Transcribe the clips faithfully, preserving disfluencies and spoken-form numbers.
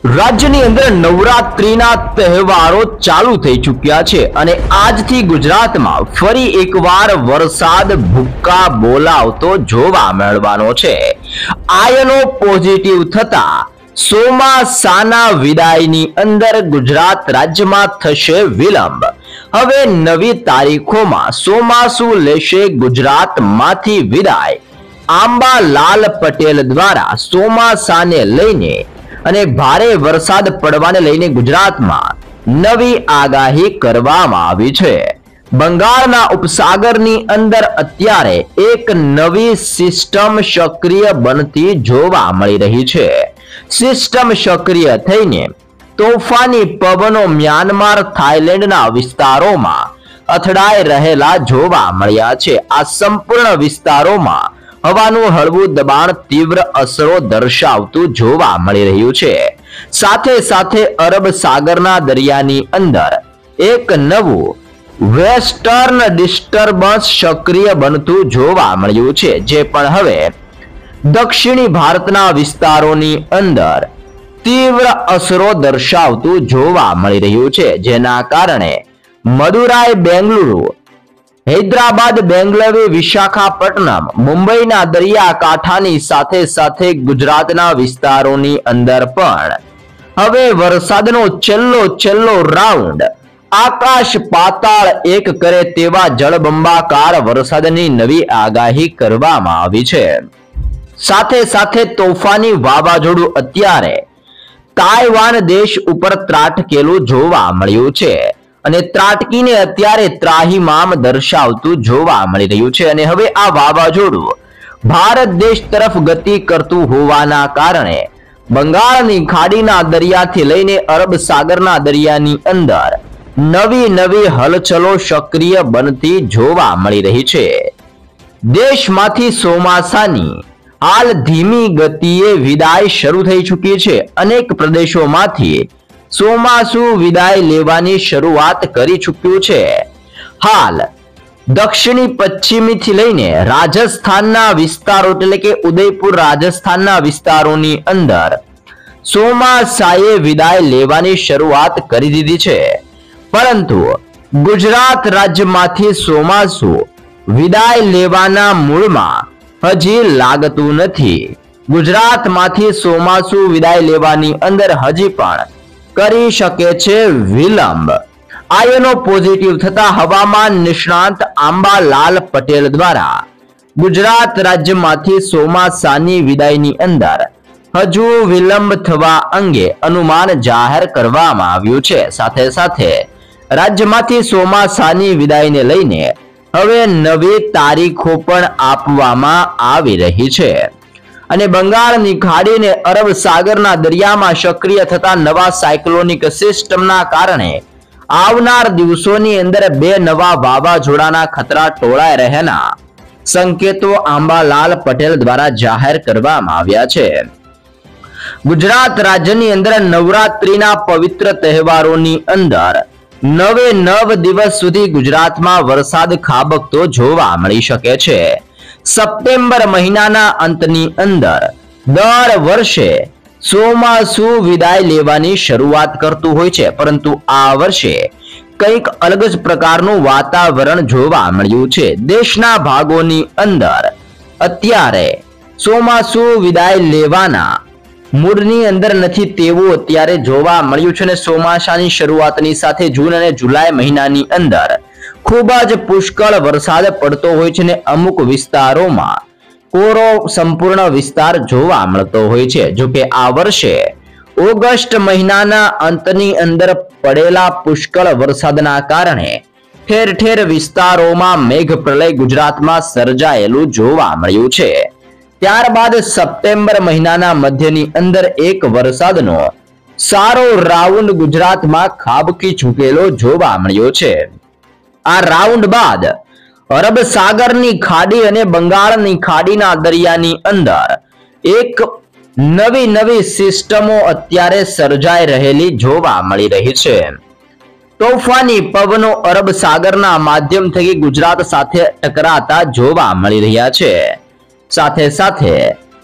રાજ્યની અંદર નવરાત્રીના તહેવારો ચાલુ થઈ ચૂક્યા છે અને આજથી ગુજરાતમાં ફરી એકવાર વરસાદ ભૂક્કા બોલાવતો જોવા મળવાનો છે। આયનો પોઝિટિવ થતા ચોમાસાના વિદાયની અંદર ગુજરાત રાજ્યમાં થશે વિલંબ। હવે નવી તારીખોમાં ચોમાસું લેશે ગુજરાતમાંથી વિદાય। આંબાલાલ પટેલ દ્વારા ચોમાસાને લઈને અને ભારે વરસાદ પડવાને લઈને ગુજરાતમાં નવી આગાહી કરવામાં આવી છે। બંગાળના ઉપસાગરની અંદર અત્યારે એક નવી સિસ્ટમ સક્રિય બનતી જોવા મળી રહી છે। સિસ્ટમ સક્રિય થઈને તોફાની પવનો મ્યાનમાર થાઈલેન્ડના વિસ્તારોમાં અથડાઈ રહેલા જોવા મળ્યા છે। આ સંપૂર્ણ વિસ્તારોમાં હવાનું હળવું દબાણ તીવ્ર અસરો દર્શાવતું જોવા મળી રહ્યું છે। સાથે સાથે અરબ સાગરના દરિયાની અંદર એક નવું વેસ્ટર્ન ડિસ્ટર્બન્સ સક્રિય બનતું જોવા મળ્યું છે, જે પણ હવે દક્ષિણી ભારતના વિસ્તારોની અંદર તીવ્ર અસરો દર્શાવતું જોવા મળી રહ્યું છે, જેના કારણે મદુરાઈ, બેંગલુરુ, હૈદરાબાદ, બેંગલુરુ, વિશાખાપટ્ટનમ, મુંબઈના દરિયાકાંઠાની સાથે સાથે ગુજરાતના વિસ્તારોની અંદર પણ હવે વરસાદનો છેલ્લો છેલ્લો રાઉન્ડ આકાશ પાતાળ એક કરે તેવા જળબંબાકાર વરસાદની નવી આગાહી કરવામાં આવી છે। સાથે સાથે તોફાની વાવાઝોડું અત્યારે તાઇવાન દેશ ઉપર ત્રાટકેલું જોવા મળ્યું છે અને ત્રાટકીને અત્યારે ત્રાહિમામ દર્શાવતું જોવા મળી રહ્યું છે। અને હવે આ વાવાઝોડું ભારત દેશ તરફ ગતિ કરતું હોવાના કારણે બંગાળની ખાડીના દરિયાથી લઈને અરબ સાગરના દરિયાની અંદર નવી નવી હલચલો સક્રિય બનતી જોવા મળી રહી છે। દેશમાંથી ચોમાસાની હાલ ધીમી ગતિએ વિદાય શરૂ થઈ ચૂકી છે। અનેક પ્રદેશોમાંથી ચોમાસું વિદાય લેવાની શરૂઆત કરી ચૂક્યું છે। હાલ દક્ષિણી પશ્ચિમીથી લઈને રાજસ્થાનના વિસ્તારો એટલે કે ઉદયપુર રાજસ્થાનના વિસ્તારોની અંદર ચોમાસાએ વિદાય લેવાની શરૂઆત કરી દીધી છે, પરંતુ ગુજરાત રાજ્યમાંથી ચોમાસું વિદાય લેવાના મૂળમાં હજી લાગતું નથી। ગુજરાતમાંથી ચોમાસું વિદાય લેવાની અંદર હજી પણ કરી શકે છે વિલંબ। આયનો પોઝિટિવ થતા હવામાન નિષ્ણાંત આંબાલાલ પટેલ દ્વારા ગુજરાત રાજ્યમાંથી ચોમાસાની વિદાયની અંદર હજુ વિલંબ થવા અંગે અનુમાન જાહેર કરવામાં આવ્યું છે। સાથે સાથે રાજ્યમાંથી ચોમાસાની વિદાયને લઈને હવે નવી તારીખો પણ આપવામાં આવી રહી છે અને બંગાળની ખાડીને અરબ સાગરના દરિયામાં સક્રિય થતા નવા સાયક્લોનિક સિસ્ટમના કારણે આવનાર દિવસોની અંદર બે નવા વાવાઝોડાના ખતરા ટોળાઈ રહેના સંકેતો આંબાલાલ પટેલ દ્વારા જાહેર કરવામાં આવ્યા છે। ગુજરાત રાજ્યની અંદર નવરાત્રીના પવિત્ર તહેવારોની અંદર નવે નવ દિવસ સુધી ગુજરાતમાં વરસાદ ખાબકતો જોવા મળી શકે છે। સપ્ટેમ્બર મહિનાના અંતની અંદર દર વર્ષે ચોમાસું વિદાય લેવાની શરૂઆત કરતું હોય છે, પરંતુ આ વર્ષે કંઈક અલગ જ પ્રકારનું વાતાવરણ જોવા મળ્યું છે। દેશના ભાગોની અંદર અત્યારે ચોમાસું વિદાય લેવાના મૂડની અંદર નથી તેવું અત્યારે જોવા મળ્યું છે અને ચોમાસાની શરૂઆતની સાથે જૂન અને જુલાઈ મહિનાની અંદર ખૂબ જ પુષ્કળ વરસાદ પડતો હોય છે અને અમુક વિસ્તારોમાં કોરો સંપૂર્ણ વિસ્તાર જોવા મળતો હોય છે। જો કે આ વર્ષે ઓગસ્ટ મહિનાના અંતની અંદર પડેલા પુષ્કળ વરસાદના કારણે ઠેર ઠેર વિસ્તારોમાં મેઘ પ્રલય ગુજરાતમાં સર્જાયેલું જોવા મળ્યું છે। ત્યારબાદ સપ્ટેમ્બર મહિનાના મધ્યની અંદર એક વરસાદનો સારો રાઉન્ડ ગુજરાતમાં ખાબકી ચૂકેલો જોવા મળ્યો છે। આ રાઉન્ડ બાદ અરબ સાગરની ખાડી અને બંગાળની ખાડીના દરિયાની અંદર એક નવી નવી સિસ્ટમો અત્યારે સર્જાઈ રહેલી જોવા મળી રહી છે। તોફાની પવનો અરબ સાગરના માધ્યમ થકી ગુજરાત સાથે ટકરાતા જોવા મળી રહ્યા છે। સાથે સાથે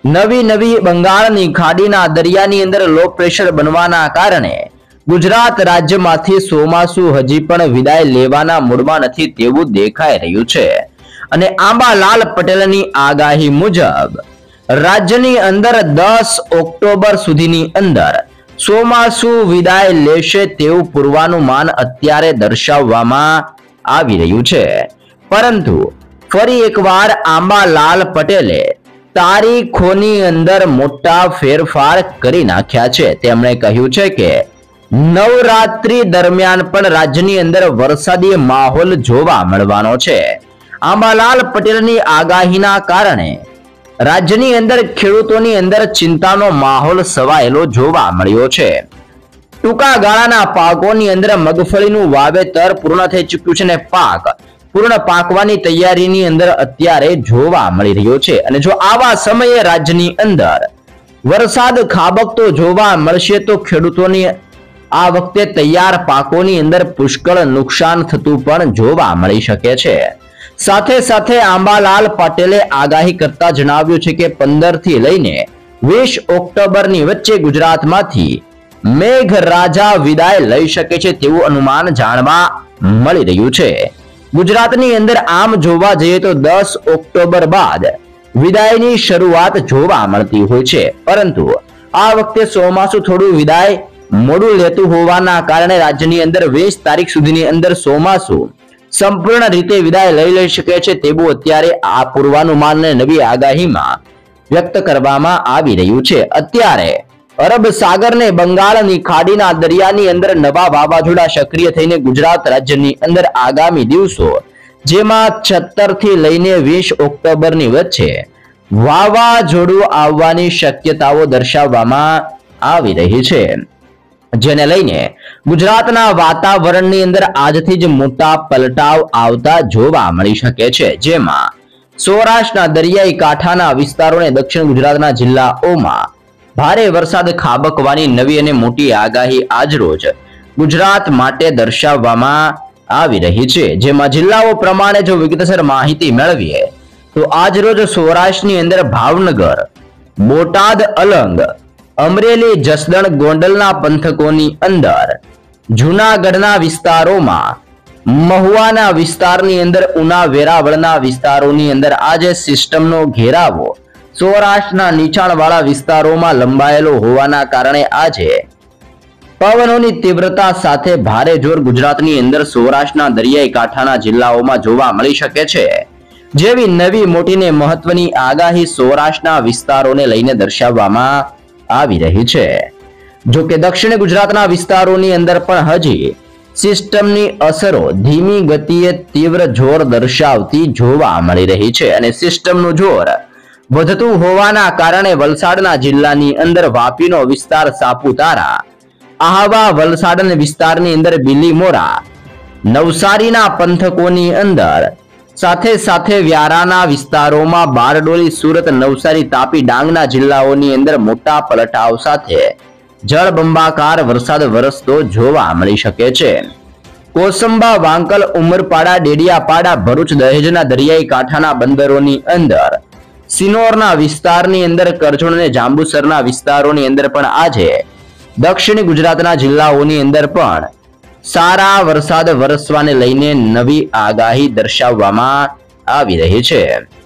નવી નવી બંગાળની ખાડીના દરિયાની અંદર લો પ્રેશર બનવાના કારણે ગુજરાત રાજ્યમાંથી ચોમાસું હજી પણ વિદાય લેવાના મૂડમાં નથી તેવું દેખાઈ રહ્યું છે અને આંબાલાલ પટેલની આગાહી મુજબ રાજ્યની અંદર દસ ઓક્ટોબર સુધીની અંદર ચોમાસું વિદાય લેશે તેવું પૂર્વાનુમાન અત્યારે દર્શાવવામાં આવી રહ્યું છે, પરંતુ ફરી એકવાર આંબાલાલ પટેલે તારીખોની અંદર મોટા ફેરફાર કરી નાખ્યા છે। તેમણે કહ્યું છે કે નવરાત્રી દરમિયાન પણ રાજ્યની અંદર વરસાદી માહોલ જોવા મળવાનો છે। આંબાલાલ પટેલની આગાહીના કારણે રાજ્યની અંદર ખેડૂતોની અંદર ચિંતાનો માહોલ છવાયેલો જોવા મળ્યો છે। ટૂંકા ગાળાના પાકોની અંદર મગફળીનું વાવેતર પૂર્ણ થઈ ચૂક્યું છે અને પાક પૂર્ણ પાકવાની તૈયારીની અંદર અત્યારે જોવા મળી રહ્યો છે અને જો આવા સમયે રાજ્યની અંદર વરસાદ ખાબકતો જોવા મળશે તો ખેડૂતોની આ વખતે તૈયાર પાકોની અંદર પુષ્કળ નુકસાન થતું પણ જોવા મળી શકે છે। સાથે સાથે આંબાલાલ પટેલે આગાહી કરતા જણાવ્યું છે કે પંદર થી લઈને વીસ ઓક્ટોબરની વચ્ચે ગુજરાતમાંથી મેઘરાજા વિદાય લઈ શકે છે તેવું અનુમાન જાણવા મળી રહ્યું છે। ગુજરાતની અંદર આમ જોવા જઈએ તો દસ ઓક્ટોબર બાદ વિદાયની શરૂઆત જોવા મળતી હોય છે, પરંતુ આ વખતે ચોમાસું થોડું વિદાય મોડું લેતું હોવાના કારણે રાજ્યની અંદર વીસ તારીખ સુધીની અંદર ચોમાસું સંપૂર્ણ રીતે વિદાય લઈ લઈ શકે છે તેવું અત્યારે આ પૂર્વાનુમાનને નવી આગાહીમાં વ્યક્ત કરવામાં આવી રહ્યું છે। અત્યારે અરબ સાગરને બંગાળની ખાડીના દરિયાની અંદર નવા વાવાઝોડા સક્રિય થઈને ગુજરાત રાજ્યની અંદર આગામી દિવસો જેમાં સત્તર થી લઈને વીસ ઓક્ટોબરની વચ્ચે વાવાઝોડું આવવાની શક્યતાઓ દર્શાવવામાં આવી રહી છે, જેને લઈને ગુજરાતના વાતાવરણની અંદર આજથી જ મોટા પલટાવ આવતા જોવા મળી શકે છે। જેમાં સૌરાષ્ટ્રના દરિયાઈ કાંઠાના વિસ્તારોને દક્ષિણ ગુજરાતના જિલ્લાઓમાં ભારે વરસાદ ખાબકવાની નવી અને મોટી આગાહી આજરોજ ગુજરાત માટે દર્શાવવામાં આવી રહી છે। જેમાં જિલ્લાઓ પ્રમાણે જો વિગતસર માહિતી મેળવીએ તો આજરોજ સૌરાષ્ટ્રની અંદર ભાવનગર, બોટાદ, અલંગ, અમરેલી, જસદણ, ગોંડલના પંથકોની અંદર, જૂનાગઢના વિસ્તારોમાં, મહુવાના વિસ્તારની અંદર, ઉના, વેરાવળના વિસ્તારોની અંદર આજે સિસ્ટમનો ઘેરાવો સૌરાષ્ટ્રના નીચાણવાળા વિસ્તારોમાં લંબાયેલો હોવાના કારણે આજે પવનોની તીવ્રતા સાથે ભારે જોર ગુજરાતની અંદર સૌરાષ્ટ્રના દરિયાઈ કાંઠાના જિલ્લાઓમાં જોવા મળી શકે છે, જેવી નવી મોટીને મહત્વની આગાહી સૌરાષ્ટ્રના વિસ્તારોને લઈને દર્શાવવામાં આવી રહી છે। જો કે દક્ષિણ ગુજરાતના વિસ્તારોની અંદર પણ હજી સિસ્ટમની અસરો ધીમી ગતિએ તીવ્ર જોર દર્શાવતી જોવા મળી રહી છે અને સિસ્ટમનું જોર વધતું હોવાના કારણે વલસાડના જિલ્લાની અંદર વાપીનો વિસ્તાર, સાપુતારા, આહવા, વલસાડ વિસ્તારની અંદર બિલીમોરા, નવસારીના પંથકોની અંદર, સાથે સાથે વ્યારાના વિસ્તારોમાં બારડોલી, સુરત, નવસારી, તાપી, ડાંગના જિલ્લાઓની અંદર મોટા પલટાવ સાથે જળબંબાકાર વરસાદ વરસતો જોવા મળી શકે છે। કોસંબા, વાંકલ, ઉમરપાડા, ડેડિયાપાડા, ભરૂચ, દહેજના દરિયાઈ કાંઠાના બંદરોની અંદર, સિનોરના વિસ્તારની અંદર, કરજણ અને જાંબુસરના વિસ્તારોની અંદર પણ આજે દક્ષિણ ગુજરાતના જિલ્લાઓની અંદર પણ સારા વરસાદ વરસવાને લઈને નવી આગાહી દર્શાવવામાં આવી રહી છે।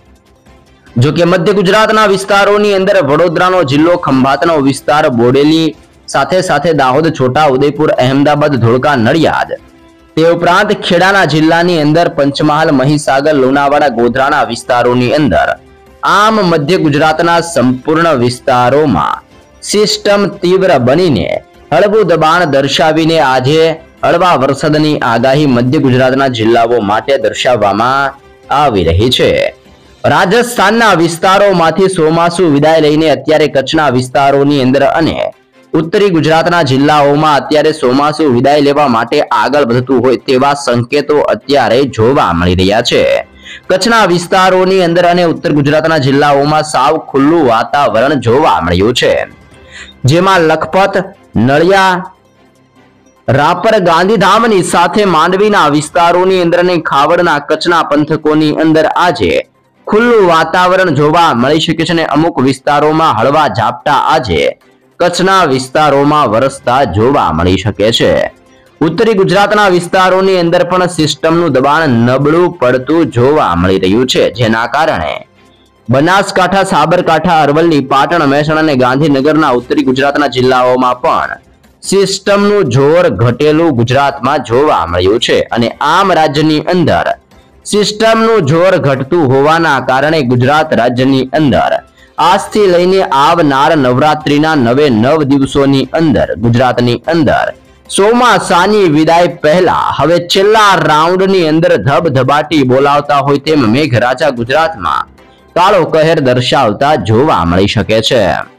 જો કે મધ્ય ગુજરાતના વિસ્તારોની અંદર વડોદરાનો જિલ્લો, ખંભાતનો વિસ્તાર, બોડેલી, સાથે સાથે દાહોદ, છોટા ઉદેપુર, અહેમદાબાદ, ધોળકા, નડિયાદ, તે ઉપરાંત ખેડાના જિલ્લાની અંદર પંચમહાલ, મહીસાગર, લુણાવાડા, ગોધરાના વિસ્તારોની અંદર, આમ મધ્ય ગુજરાતના સંપૂર્ણ વિસ્તારોમાં સિસ્ટમ તીવ્ર બનીને હળવું દબાણ દર્શાવીને આજે હળવા વરસાદની આગાહી મધ્ય ગુજરાતના જિલ્લાઓ માટે દર્શાવવામાં આવી રહી છે। રાજસ્થાનના વિસ્તારોમાંથી ચોમાસું વિદાય લઈને અત્યારે કચ્છના વિસ્તારોની અંદર અને ઉત્તરી ગુજરાતના જિલ્લાઓમાં અત્યારે ચોમાસું વિદાય લેવા માટે આગળ વધતું હોય તેવા સંકેતો અત્યારે જોવા મળી રહ્યા છે। કચ્છના વિસ્તારોની અંદર અને ઉત્તર ગુજરાતના જિલ્લાઓમાં સાવ ખુલ્લું વાતાવરણ જોવા મળ્યું છે, જેમાં લખપત, નળિયા, રાપર, ગાંધીધામની સાથે માંડવીના વિસ્તારોની અંદર અને ખાવડના કચ્છના પંથકોની અંદર આજે ખુલ્લું વાતાવરણ જોવા મળી શકે છે અને અમુક વિસ્તારોમાં હળવા ઝાપટા આજે કચ્છના વિસ્તારોમાં વરસતા જોવા મળી શકે છે। ઉત્તરી ગુજરાતના વિસ્તારોની અંદર પણ સિસ્ટમનું દબાણ નબળું પડતું જોવા મળી રહ્યું છે, જેના કારણે બનાસકાંઠા, સાબરકાંઠા, અરવલ્લી, પાટણ, મહેસાણા અને ગાંધીનગરના ઉત્તરી ગુજરાતના જિલ્લાઓમાં પણ સિસ્ટમનું જોર ઘટેલું ગુજરાતમાં જોવા મળ્યું છે અને આમ રાજ્યની અંદર સિસ્ટમનું જોર ઘટતું હોવાના કારણે ગુજરાત રાજ્યની અંદર આજથી લઈને આવનાર નવરાત્રીના નવે નવ દિવસોની અંદર ગુજરાતની અંદર ચોમાસાની વિદાય પહેલા હવે છેલ્લા રાઉન્ડની અંદર ધબધબાટી બોલાવતા હોય તેમ મેઘરાજા ગુજરાતમાં કાળો કહેર દર્શાવતા જોવા મળી શકે છે।